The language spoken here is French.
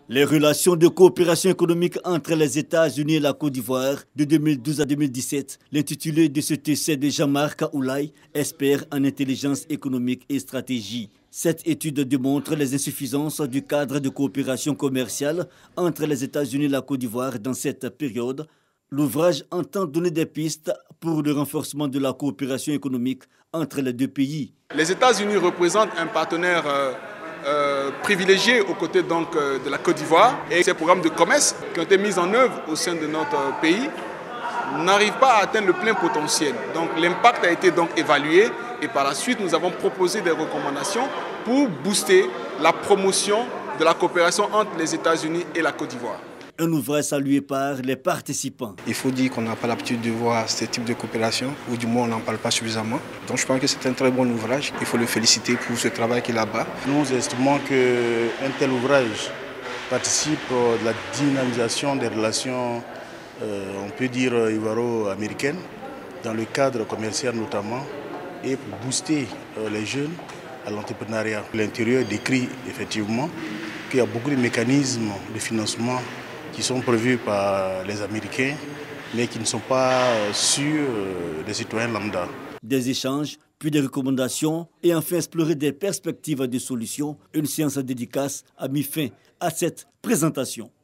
Les relations de coopération économique entre les États-Unis et la Côte d'Ivoire de 2012 à 2017, l'intitulé de cet essai de Jean-Marc Oulaye, expert en intelligence économique et stratégie. Cette étude démontre les insuffisances du cadre de coopération commerciale entre les États-Unis et la Côte d'Ivoire dans cette période. L'ouvrage entend donner des pistes pour le renforcement de la coopération économique entre les deux pays. Les États-Unis représentent un partenaire privilégié aux côtés de la Côte d'Ivoire, et ces programmes de commerce qui ont été mis en œuvre au sein de notre pays n'arrivent pas à atteindre le plein potentiel. Donc l'impact a été donc évalué et par la suite nous avons proposé des recommandations pour booster la promotion de la coopération entre les États-Unis et la Côte d'Ivoire. Un ouvrage salué par les participants. Il faut dire qu'on n'a pas l'habitude de voir ce type de coopération, ou du moins on n'en parle pas suffisamment. Donc je pense que c'est un très bon ouvrage. Il faut le féliciter pour ce travail qu'il a là-bas. Nous estimons qu'un tel ouvrage participe de la dynamisation des relations, on peut dire, ivoiro-américaines, dans le cadre commercial notamment, et pour booster les jeunes à l'entrepreneuriat. L'intérieur décrit effectivement qu'il y a beaucoup de mécanismes de financement qui sont prévus par les Américains, mais qui ne sont pas sûrs des citoyens lambda. Des échanges, puis des recommandations et enfin explorer des perspectives de solutions. Une séance dédicace a mis fin à cette présentation.